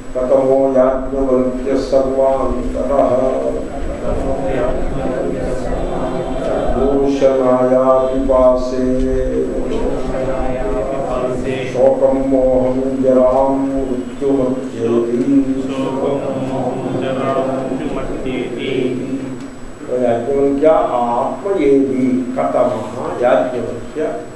కథమో యాజ్ఞవల్క్య సర్వాంతరః భూషణాయా పిపాసే శోకం మోహం జరాం మృత్యుమత్యేతి. యాజ్ఞవల్క్య ఆ ఆత్మ ఏది? కథమ యాజ్ఞవల్క్య